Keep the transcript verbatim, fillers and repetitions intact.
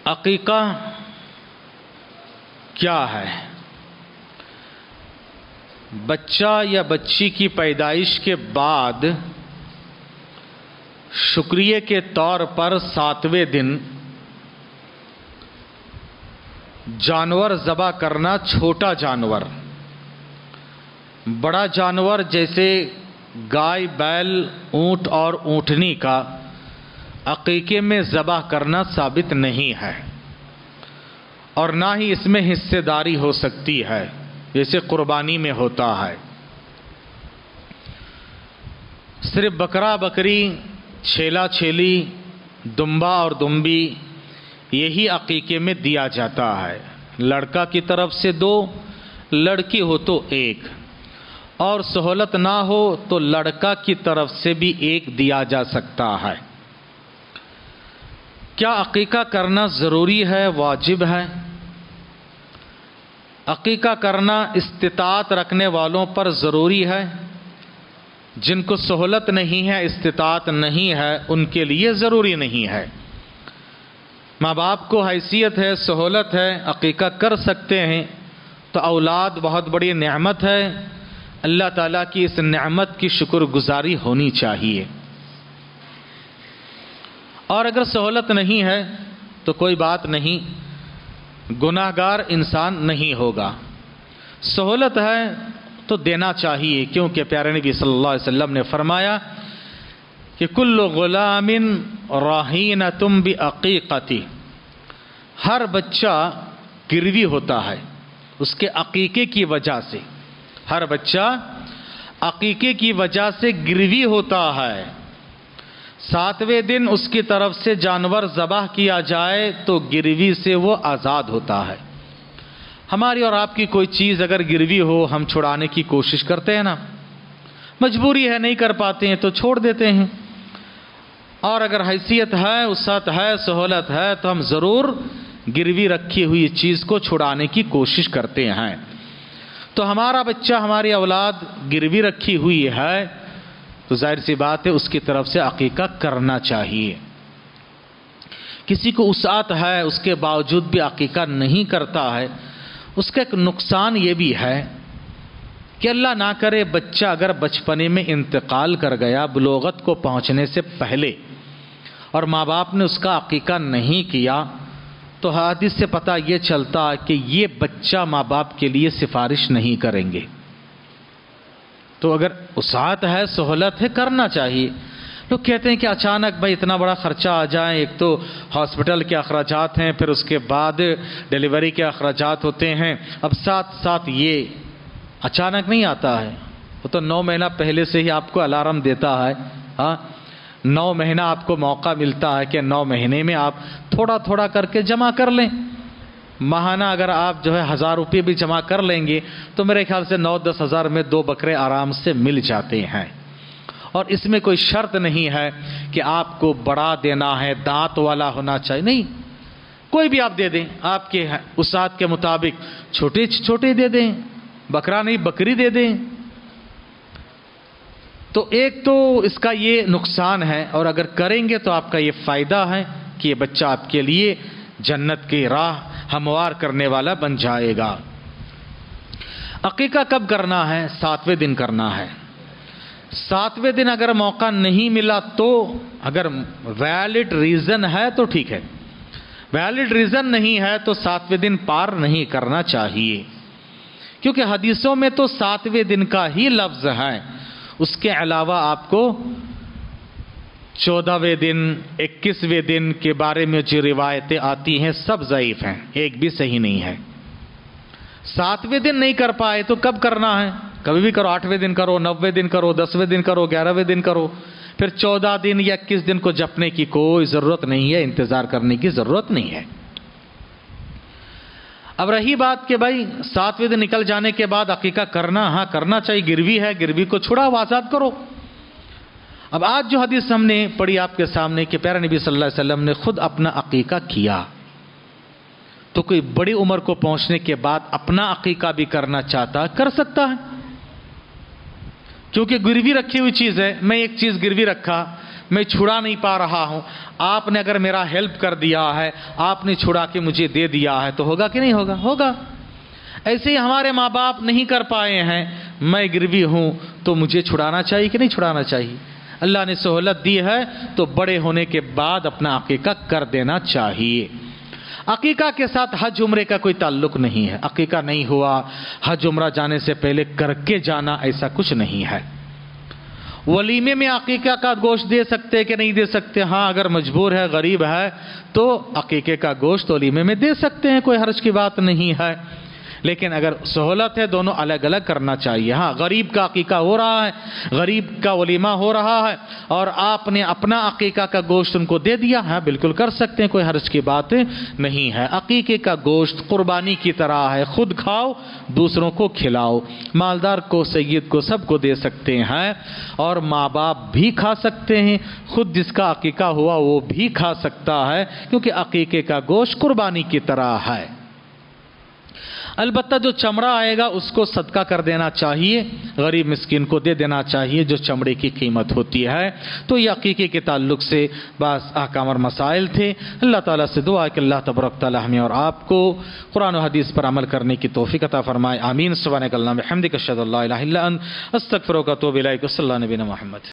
عقیقہ کیا ہے؟ بچہ یا بچی کی پیدائش کے بعد شکریہ کے طور پر ساتویں دن جانور ذبح کرنا، چھوٹا جانور، بڑا جانور جیسے گائے، بیل، اونٹ اور اونٹنی کا عقیقے میں ذبح کرنا ثابت نہیں ہے، اور نہ ہی اس میں حصے داری ہو سکتی ہے جیسے قربانی میں ہوتا ہے۔ صرف بکرا بکری، چھیلا چھیلی، دمبا اور دمبی یہی عقیقے میں دیا جاتا ہے۔ لڑکا کی طرف سے دو، لڑکی ہو تو ایک، اور سہولت نہ ہو تو لڑکا کی طرف سے بھی ایک دیا جا سکتا ہے۔ کیا عقیقہ کرنا ضروری ہے، واجب ہے؟ عقیقہ کرنا استطاعت رکھنے والوں پر ضروری ہے۔ جن کو سہولت نہیں ہے، استطاعت نہیں ہے، ان کے لیے ضروری نہیں ہے۔ ماں باپ کو حیثیت ہے، سہولت ہے، عقیقہ کر سکتے ہیں، تو اولاد بہت بڑی نعمت ہے۔ اللہ تعالیٰ کی اس نعمت کی شکر گزاری ہونی چاہیے۔ اور اگر سہولت نہیں ہے تو کوئی بات نہیں، گناہ گار انسان نہیں ہوگا۔ سہولت ہے تو دینا چاہیے، کیونکہ پیارے نبی صلی اللہ علیہ وسلم نے فرمایا کہ کل غلام راہینۃ بعقیقتہ، ہر بچہ گروی ہوتا ہے اس کے عقیقے کی وجہ سے، ہر بچہ عقیقے کی وجہ سے گروی ہوتا ہے۔ ساتویں دن اس کی طرف سے جانور ذبح کیا جائے تو گروی سے وہ آزاد ہوتا ہے۔ ہماری اور آپ کی کوئی چیز اگر گروی ہو، ہم چھڑانے کی کوشش کرتے ہیں نا، مجبوری ہے، نہیں کر پاتے ہیں تو چھوڑ دیتے ہیں، اور اگر حیثیت ہے، وسعت ہے، سہولت ہے تو ہم ضرور گروی رکھی ہوئی چیز کو چھڑانے کی کوشش کرتے ہیں۔ تو ہمارا بچہ، ہماری اولاد گروی رکھی ہوئی ہے تو ظاہر سی بات ہے اس کی طرف سے عقیقہ کرنا چاہیے۔ کسی کو وسعت ہے، اس کے باوجود بھی عقیقہ نہیں کرتا ہے، اس کا ایک نقصان یہ بھی ہے کہ اللہ نہ کرے بچہ اگر بچپنے میں انتقال کر گیا بلوغت کو پہنچنے سے پہلے، اور ماں باپ نے اس کا عقیقہ نہیں کیا، تو حدیث سے پتہ یہ چلتا کہ یہ بچہ ماں باپ کے لیے سفارش نہیں کریں گے۔ تو اگر وسعت ہے، سہولت ہے، کرنا چاہیے۔ لوگ کہتے ہیں کہ اچانک بھائی اتنا بڑا خرچہ آ جائے، ایک تو ہاسپٹل کے اخراجات ہیں، پھر اس کے بعد ڈیلیوری کے اخراجات ہوتے ہیں، اب ساتھ ساتھ یہ اچانک نہیں آتا ہے، وہ تو نو مہینہ پہلے سے ہی آپ کو الارم دیتا ہے۔ ہاں، نو مہینہ آپ کو موقع ملتا ہے کہ نو مہینے میں آپ تھوڑا تھوڑا کر کے جمع کر لیں۔ ماہانہ اگر آپ جو ہے ہزار روپے بھی جمع کر لیں گے تو میرے خیال سے نو دس ہزار میں دو بکرے آرام سے مل جاتے ہیں، اور اس میں کوئی شرط نہیں ہے کہ آپ کو بڑا دینا ہے، دانت والا ہونا چاہیے، نہیں، کوئی بھی آپ دے دیں، آپ کے وسعت کے مطابق، چھوٹے چھوٹے دے دیں، بکرا نہیں بکری دے دیں۔ تو ایک تو اس کا یہ نقصان ہے، اور اگر کریں گے تو آپ کا یہ فائدہ ہے کہ یہ بچہ آپ کے لیے جنت کی راہ ہموار کرنے والا بن جائے گا۔ عقیقہ کب کرنا ہے؟ ساتویں دن کرنا ہے۔ ساتویں دن اگر موقع نہیں ملا تو اگر ویلڈ ریزن ہے تو ٹھیک ہے، ویلڈ ریزن نہیں ہے تو ساتویں دن پار نہیں کرنا چاہیے، کیونکہ حدیثوں میں تو ساتویں دن کا ہی لفظ ہے، اس کے علاوہ آپ کو چودہویں دن، اکیسویں دن کے بارے میں جو روایتیں آتی ہیں سب ضعیف ہیں، ایک بھی صحیح نہیں ہے۔ ساتویں دن نہیں کر پائے تو کب کرنا ہے؟ کبھی بھی کرو، آٹھویں دن کرو، نویں دن کرو، دسویں دن کرو، گیارہویں دن کرو، پھر چودہ دن یا اکیس دن کو جپنے کی کوئی ضرورت نہیں ہے، انتظار کرنے کی ضرورت نہیں ہے۔ اب رہی بات کہ بھائی ساتویں دن نکل جانے کے بعد عقیقہ کرنا، ہاں کرنا چاہیے، گروی ہے، گروی کو چھڑاؤ، آزاد کرو۔ اب آج جو حدیث ہم نے پڑھی آپ کے سامنے کہ پیارے نبی صلی اللہ علیہ وسلم نے خود اپنا عقیقہ کیا، تو کوئی بڑی عمر کو پہنچنے کے بعد اپنا عقیقہ بھی کرنا چاہتا کر سکتا ہے، کیونکہ گروی رکھی ہوئی چیز ہے۔ میں ایک چیز گروی رکھا، میں چھڑا نہیں پا رہا ہوں، آپ نے اگر میرا ہیلپ کر دیا ہے، آپ نے چھڑا کے مجھے دے دیا ہے، تو ہوگا کہ نہیں ہوگا؟ ہوگا۔ ایسے ہی ہمارے ماں باپ نہیں کر پائے ہیں، میں گروی ہوں تو مجھے چھڑانا چاہیے کہ نہیں چھڑانا چاہیے؟ اللہ نے سہولت دی ہے تو بڑے ہونے کے بعد اپنا عقیقہ کر دینا چاہیے۔ عقیقہ کے ساتھ حج عمرے کا کوئی تعلق نہیں ہے، عقیقہ نہیں ہوا، حج عمرہ جانے سے پہلے کر کے جانا، ایسا کچھ نہیں ہے۔ ولیمے میں عقیقہ کا گوشت دے سکتے کہ نہیں دے سکتے؟ ہاں، اگر مجبور ہے، غریب ہے تو عقیقے کا گوشت ولیمے میں دے سکتے ہیں، کوئی حرج کی بات نہیں ہے۔ لیکن اگر سہولت ہے دونوں الگ الگ کرنا چاہیے۔ ہاں، غریب کا عقیقہ ہو رہا ہے، غریب کا ولیمہ ہو رہا ہے اور آپ نے اپنا عقیقہ کا گوشت ان کو دے دیا، ہاں بالکل کر سکتے ہیں، کوئی حرج کی بات نہیں ہے۔ عقیقے کا گوشت قربانی کی طرح ہے، خود کھاؤ، دوسروں کو کھلاؤ، مالدار کو، سید کو، سب کو دے سکتے ہیں، اور ماں باپ بھی کھا سکتے ہیں، خود جس کا عقیقہ ہوا وہ بھی کھا سکتا ہے، کیونکہ عقیقے کا گوشت قربانی کی طرح ہے۔ البتہ جو چمڑا آئے گا اس کو صدقہ کر دینا چاہیے، غریب مسکین کو دے دینا چاہیے جو چمڑے کی قیمت ہوتی ہے۔ تو یہ عقیقے کے تعلق سے بعض احکام اور مسائل تھے۔ اللہ تعالیٰ سے دعا ہے کہ اللہ تبارک تعالیٰ ہمیں اور آپ کو قرآن و حدیث پر عمل کرنے کی توفیق عطا فرمائے۔ آمین۔ سبحانک اللہم وبحمدک، اشہد ان لا الہ الا انت، استغفرک و اتوب الیک۔ صلی اللہ علیہ وسلم محمد۔